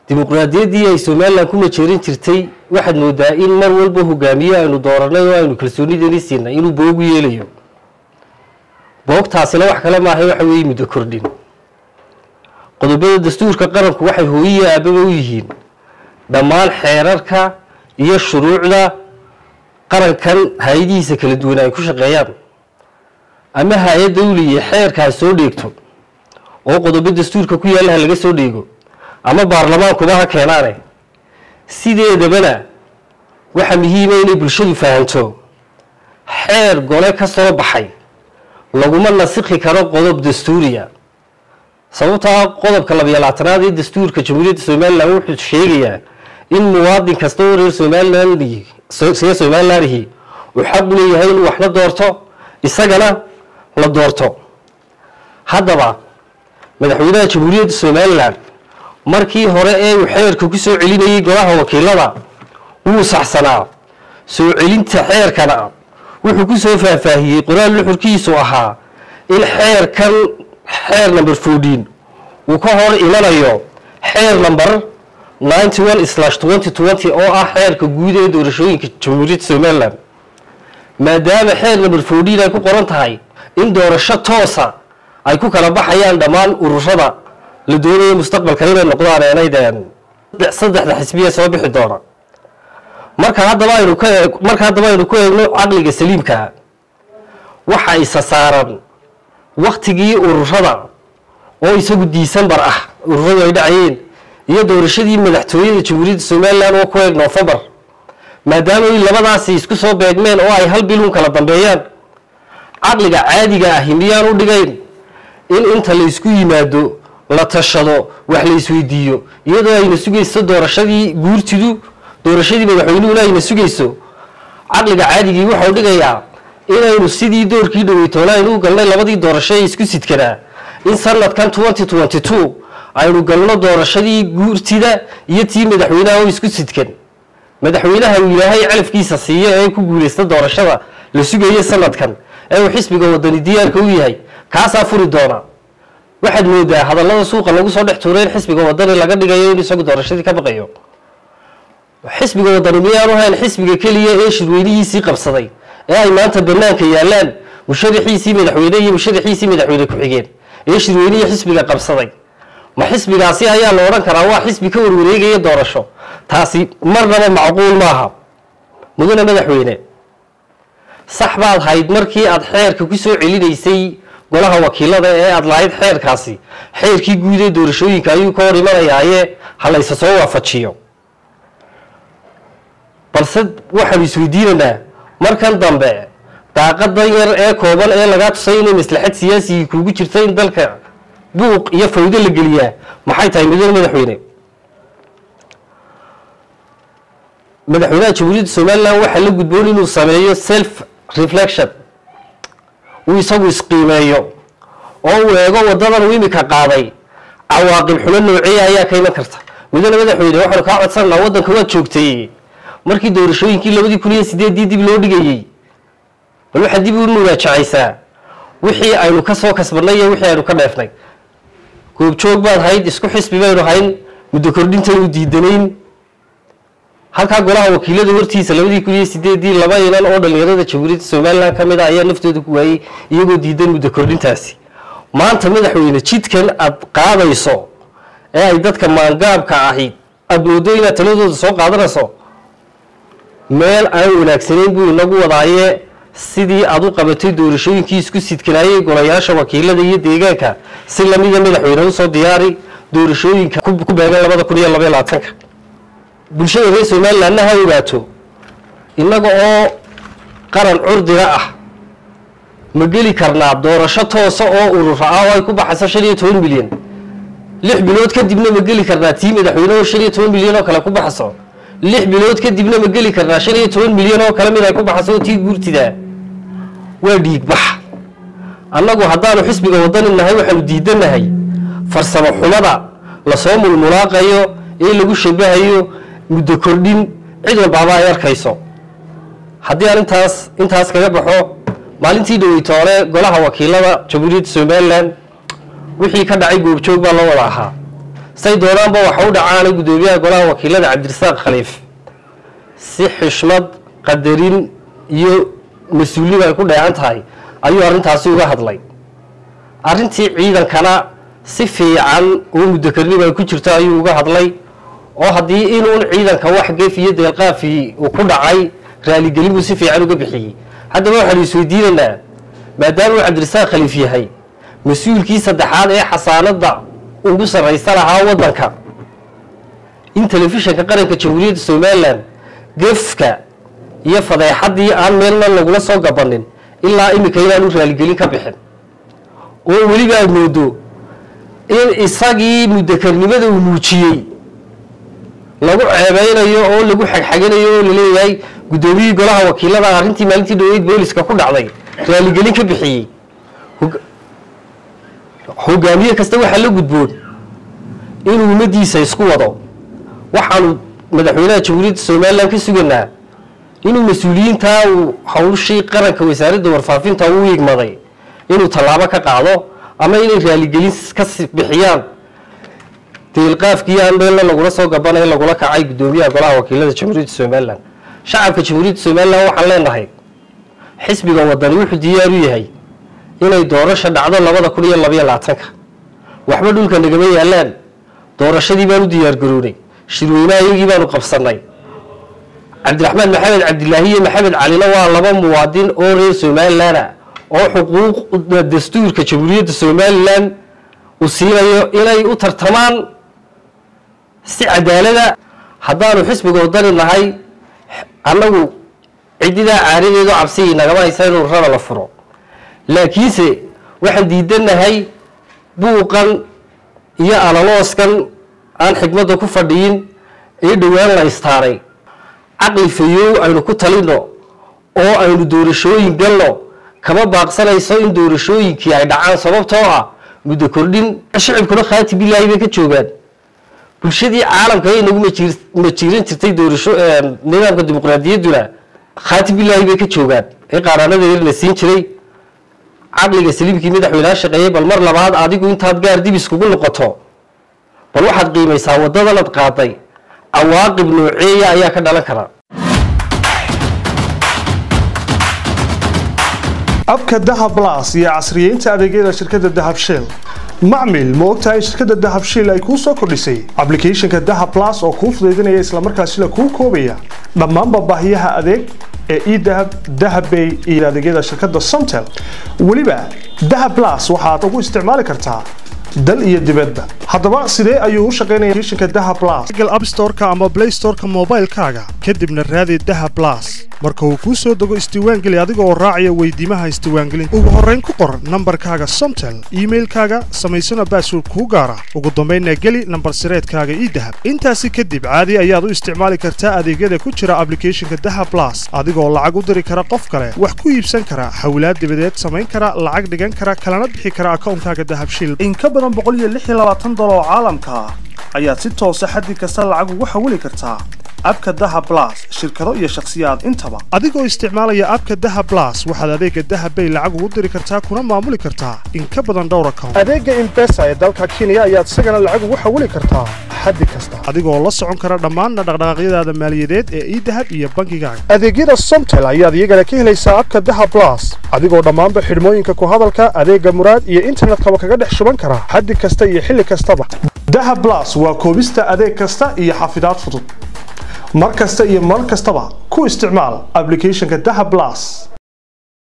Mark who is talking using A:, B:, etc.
A: dimuqraadiyaddii ay Soomaaliland ku majeerin jirtay waxaad moodaa in mar walba hogaamiye aynu dooranay oo aynu kalsoonideeni siinay inuu boogu yeelayo boogtaasina wax kale ma aha waxa weeye muddo kordhin qodobada dastuurka qaranku waxay hooyiye aababa u yihiin dhammaan xeerarka iyo shuruucda qarankan hay'adihiisa kala duwan ay ku shaqeeyaan ama hay'ad dawliye xeerka soo dheegto oo qodobada dastuurka ku yaala laga soo dheego ama baarlamaanku ha keenaane sideedabana waxa muhiim ah in bulshadu fahanto xeer gole ka soo baxay laguma nasikhi karo qodob dastuuriya sababta qodobka 22aad ee dastuurka Jamhuuriyadda Soomaaliland wuxuu sheegayaa in muwaadin kasta oo reer Soomaaliland uu xaq u leeyahay inuu wax la doorto isagana la doorto haddaba madaxweynaha Jamhuuriyadda Soomaaliland markii hore ee uu xeerka ku soo celinayay golaha wakiilada uu saxsanaa soo celinta xeerkana wuxuu ku soo faahfaahiyay qoraal nuxurkiisu ahaa in xeerkan xeer number 14 uu ka hor imanayo xeer number 91/2020 oo ah xeerka guud ee doorashooyinka Jamhuuriyadda Soomaaliland maadaama xeer number 14 ay ku qoran tahay in doorasho toosa ay ku kala baxayaan dhammaan ururada la doonayo mustaqbalka inay noqdaan aanaydan saddexda xisbiye soo bixi doona marka haddaba aynu ku eegno aqliga saliimka waxa isa saaran waqtigii ururada oo isagu December ah ururadu ay dhacayeen iyo doorashadii madaxtooyada Jamhuuriyadda Soomaaliland oo ku eeg November maadaama ay labadaasi isku soo beegmeen oo ay hal bil kala dambeeyaan aqliga caadiga ah miyaan u dhigayn in inta la isku yimaado la tashado wax la isweydiiyo iyadoo ayna sugayso doorashadii guurtidu doorashadii madaxweynuhu ayna sugayso aqliga caadiga wuxuu dhigayaa inaynu sidii doorkii dhaweytoona inuu galnay labadii doorasho ee isku sidkana in sanadkan 2022 aynu galno doorashadii guurtida iyo tii madaxweynaha oo isku sidkan madaxweynaha uu Ilaahay calafkiisa siiyo ee ku guuleysta doorashada la sugayo sanadkan ee uu xisbiga wadani diyaarka u yahay kaasa furi doona waxaad moodaa hadallada suuqa lagu soo dhex tuureen xisbiga wadani laga dhigayo in isagu doorashadii ka baqayo xisbiga wadani miyaanu hayn xisbiga kaliya ee shirweynihiisii qabsaday ee ay maanta banaanka yaalaan musharaxiisii madaxweyne iyo musharaxiisii madaxweyne ku xigeen ee shirweynihi xisbiga qabsaday ma xisbigaasi ayaa la oran karaa waa xisbi ka warwareegaya doorasho taasi marnaba macquul maaha mudane madaxweyne sax baad hayd markii aad xeerka ku soo celinaysay golaha wakiilada ee aad lahayd xeerkaasi xeerkii guud ee doorashooyinka ayuu ka hor imanayaaye halaysa soo waafajiyo balse waxaan isweydiinaynaa markan dambe daaqadan yar ee kooban ee laga tusay in maslaxad siyaasi kuugu jirta in dalka buuq iyo fawdo la geliyaa maxay tahay madaxweynaha Jamhuuriyadda Soomaaliland waxa la gudboon inuu sameeyo self reflection uu isagu isqiimeeyo oo uu eego wadadan uu imika qaaday cawaaqib xumo noocee ayaa ka iman karta madaxweyne waxaan ka codsanaa wadanka waad joogtay markii doorashooyinkii 2008 dib loo dhigayay waxa dib u muraajacaysaa wixii aynu ka soo kasbanay iyo wixii aynu ka dheefnay koob joog baad hayd isku xisbi baynu hayn muddo kordhinta uu diidanayn halka golaha wakiilada hortiisa 2008 laba inan oo dhalinyarada Jamhuuriyadda Soomaaliland kamid ah ayaa naftooda ku waayay iyagoo diidan muddo kordhintaasi maanta madaxweyne jidkan aad qaadayso ee ay dadka maangaabka ahi aad moodo inaad taladooda soo qaadanayso meel aan wanaagsaneyn buu inagu wadaaye sidii aad u qabatay doorashooyinkii isku sidkanaayay golayaasha wakiilada iyo deegaanka si lamida madaxweyne u soo diyaari doorashooyinka ku beegan 2022 bulshada reer Soomaaliland ha ogaato inaga oo qaran curdiga ah ma geli karnaa doorasho toos oo urur ah oo ay ku baxayso 15 milyan 6 bilood kadibna ma geli karnaa tii madaxweynaha 15 milyan oo kale ku baxayso 6 bilood kadibna ma geli karnaa 15 milyan oo kale mid ay ku baxayso tii guurtida waa dhiig bax annagu haddaanu xisbiga wadani nahay waxaanu diidanahay farsamo xumada la soo mulmulaaqayo ee lagu shabahayo muddo kordhin cid walba ay arkayso haddii aan intaas kaga baxo maalintii dhaweytoole golaha wakiilada Jamhuuriyadda Soomaaliland wixii ka dhacay goobjoog baa loo wada ahaa say doonaanba waxa u dhacaanay gudoomiyaha golaha wakiilada Cabdirasaaq Khaliif si xishmad qadarin iyo mas'uuliyad ay ku dhacan tahay ayuu arintaasi uga hadlay arintii ciidankana si fiican oo mudakarnimo ay ku jirto ayuu uga hadlay oo hadii inuu ciidanka wax geefiyo deelqaafi uu ku dhacay raali gelin si fiican uga bixiyay haddaba waxa la isweydiinaa maadaama Cabdirasaaq Khaliif yahay mas'uulkii saddexaad ee xasaanada ugu sareysa lahaa wadanka in telefishinka qaranka Jamhuuriyadda Soomaaliland gefka iyo fadeexadii aan meelna lagula soo gabanin ilaa imika inaan raali gelin ka bixin oo waliba ay moodo in isagii mudakarnimada uu muujiyay lagu ceebeynayo oo lagu xagxaganayo oo leeyahay gudoomiyaha golaha wakiilada arintii maalintii dowladda booliska ku dhacday raali gelin ka bixiyay hogaamiye kasta waxa la gudboon inuu umadiisa isku wado waxaanu madaxweynaha Jamhuuriyadda Soomaaliland ka suganaa inuu mas'uuliyiinta uu hawshii qaranka wasaaradda warfaafinta uu yigmaday inuu talaabo ka qaado ama inay raali gelin ka bixiyaan deelqaafkii aan meel lagula soo gabanay lagula kacay gudoomiyaha golaha wakiilada Jamhuuriyadda Soomaaliland shacabka Jamhuuriyadda Soomaaliland waxaan leenahay xisbiga wadani wuxuu diyaar u yahay inay doorasho dhacdo 2022 waxba dhulka nagama yaalaan doorashadii baan u diyaar garoonay shirweynaayagii baan u qabsanay Cabdiraxmaan Maxamed Cabdilaahi iyo Maxamed Cali waa laba muwaadin oo reer Soomaaliland oo xuquuqda dastuurka Jamhuuriyadda Soomaaliland u siinayo inay u tartamaan si cadaalad ah haddaanu xisbiga wadani nahay anagu cidida caarideedu cabsi nagama haysan inuu rada la furo laakiinse waxaan diidanahay buuqan iyo alalooskan aan xigmada ku fadhiyin ee dhawaan la istaaray aqli fiyo aynu ku talino oo aynu doorashooyin galno kama baaqsanayso in doorashooyinkii ay dhacaan sababtoo ah muddo kordhin shacabkuna khaati bilaahi bay ka joogaan bulshadii caalamka ay nagu ma jirin jirtay doorasho nidaamka dimuqraadiyaduna khaati bilaahi bay ka joogaan ee qaranada la siin jiray aqliga saliimkii madaxweynaha shaqeeyay bal mar labaad adigu intaad gaar dib iskugu noqoto bal waxaad qiimaysaa wadada la qaaday awaaqib nooceeya ayaa ka dhalan kara
B: abka Dahab Plus iyo casriyeynta adeegyada shirkadda Dahab Shell macmiil ma ogtahay shirkadda Dahab Shell ay ku soo kordhisay applicationka Dahab Plus oo kuu fududeynaya isla markaasina kuu koobaya dhammaan baahiyaha adeeg ee e-Dahab, Dahab Pay iyo adeegyada shirkadda Somtel waliba Dahab Plus waxaad ugu isticmaali kartaa dal iyo dibadda haddaba sidee ayuu u shaqeynayaa applicationka Dahab Plus Google App Store-ka ama Play Store-ka mobile-kaaga kadibna raadi Dahab Plus marka uu ku soo dago isdiiwaangeli adiga oo raacaya weydiimaha isdiiwaangelinta ugu horreyn ku qor nambarkaaga Somtel emailkaaga samaysana password ku gaara ugu dambeynna geli nambar sireedkaaga e-Dahab intaasi kadib caadi ayaad u isticmaali kartaa adeegyada ku jira applicationka Dahab Plus adigoo lacag u diri kara qof kale wax ku iibsan kara xawlaad dibadeed samayn kara lacag dhigan kara kalana bixi kara akoonkaaga Dahab Shell in ka badan $126 oo caalamka ayaad si toos ah xaddi kasta lacag ugu xawili kartaa abka Dahab Plus shirkado iyo shakhsiyaad intaba adigoo isticmaalaya abka Dahab Plus waxaad adeega Dahab Pay lacag ugu diri kartaa kuna maamuli kartaa in ka badan dhowr account adeega M-Pesa ee dalka Kenya ayaad isagana lacag ugu xawili kartaa xaddi kasta adigoo la socon kara dhammaan dhaqdhaqaaqyadaada maaliyadeed ee e-Dahab iyo bankigaaga adeegyada Somtel ayaad iyagana ka helaysaa abka Dahab Plus adigoo dhammaanba xidhmooyinka ku hadalka adeega muraad iyo internetka kaga dhex shuban kara xaddi kasta iyo xilli kastaba Dahab Plus waa koobista adeeg kasta iyo xafidaad fudud mar kasta iyo mar kastaba ku isticmaal applicationka Dahab Plus